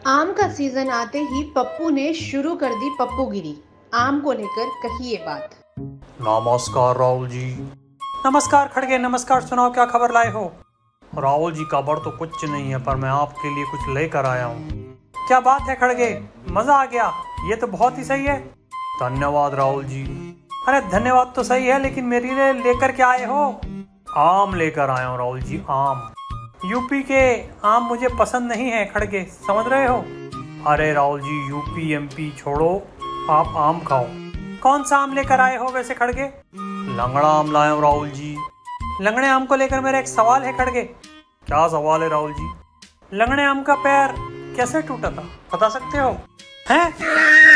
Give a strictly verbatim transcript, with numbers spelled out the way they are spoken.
आम का सीजन आते ही पप्पू ने शुरू कर दी पप्पूगिरी। आम को लेकर कही ये बात। नमस्कार राहुल जी। नमस्कार खड़गे, नमस्कार। सुनाओ क्या खबर लाए हो? राहुल जी, खबर तो कुछ नहीं है, पर मैं आपके लिए कुछ लेकर आया हूँ। क्या बात है खड़गे, मजा आ गया, ये तो बहुत ही सही है। धन्यवाद राहुल जी। अरे धन्यवाद तो सही है, लेकिन मेरे लिए लेकर क्या आए हो? आम लेकर आया हूँ राहुल जी, आम। यूपी के आम मुझे पसंद नहीं है खड़गे, समझ रहे हो? अरे राहुल जी, यूपी एमपी छोड़ो, आप आम खाओ। कौन सा आम लेकर आए हो वैसे खड़गे? लंगड़ा आम लाया हूँ राहुल जी। लंगड़े आम को लेकर मेरा एक सवाल है खड़गे। क्या सवाल है राहुल जी? लंगड़े आम का पैर कैसे टूटा था, बता सकते हो? हैं?